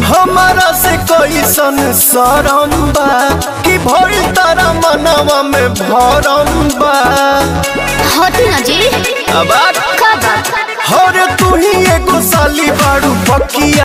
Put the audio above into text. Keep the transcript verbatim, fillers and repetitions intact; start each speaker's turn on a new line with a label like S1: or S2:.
S1: हमारा से कैसन शरम बा कि भइल तारा मनवा में भरम बा।
S2: हटी ना जी।
S1: अब
S2: का बात?
S1: हर तू ही एगो साली बाड़ू पकिया।